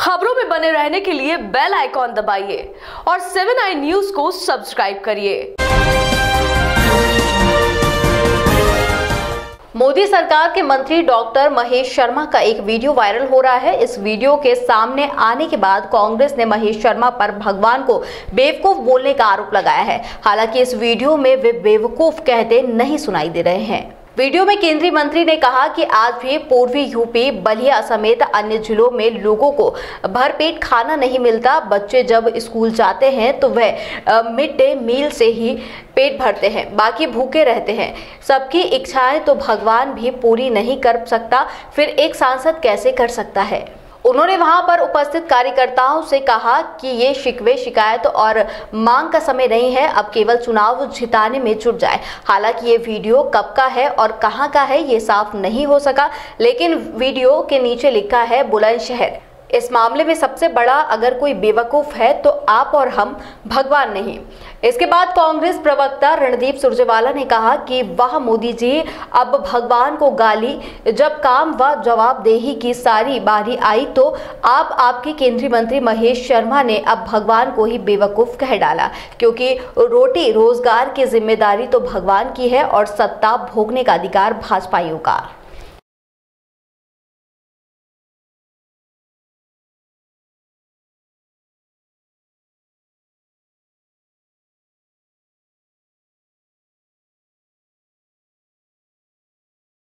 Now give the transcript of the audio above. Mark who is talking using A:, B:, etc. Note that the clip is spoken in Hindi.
A: खबरों में बने रहने के लिए बेल आइकॉन दबाइए और 7 आई न्यूज को सब्सक्राइब करिए।
B: मोदी सरकार के मंत्री डॉक्टर महेश शर्मा का एक वीडियो वायरल हो रहा है। इस वीडियो के सामने आने के बाद कांग्रेस ने महेश शर्मा पर भगवान को बेवकूफ बोलने का आरोप लगाया है। हालांकि इस वीडियो में वे बेवकूफ कहते नहीं सुनाई दे रहे हैं। वीडियो में केंद्रीय मंत्री ने कहा कि आज भी पूर्वी यूपी, बलिया समेत अन्य जिलों में लोगों को भरपेट खाना नहीं मिलता। बच्चे जब स्कूल जाते हैं तो वह मिड डे मील से ही पेट भरते हैं, बाकी भूखे रहते हैं। सबकी इच्छाएं तो भगवान भी पूरी नहीं कर सकता, फिर एक सांसद कैसे कर सकता है। उन्होंने वहां पर उपस्थित कार्यकर्ताओं से कहा कि ये शिकवे, शिकायत और मांग का समय नहीं है, अब केवल चुनाव जिताने में जुट जाए। हालांकि ये वीडियो कब का है और कहां का है ये साफ नहीं हो सका, लेकिन वीडियो के नीचे लिखा है बुलंदशहर। इस मामले में सबसे बड़ा अगर कोई बेवकूफ है तो आप और हम, भगवान नहीं। इसके बाद कांग्रेस प्रवक्ता रणदीप सुरजेवाला ने कहा कि वाह मोदी जी, अब भगवान को गाली, जब काम व जवाबदेही की सारी बारी आई तो आपके केंद्रीय मंत्री महेश शर्मा ने अब भगवान को ही बेवकूफ कह डाला, क्योंकि रोटी रोजगार की जिम्मेदारी तो भगवान की है और सत्ता भोगने का अधिकार भाजपाइयों का।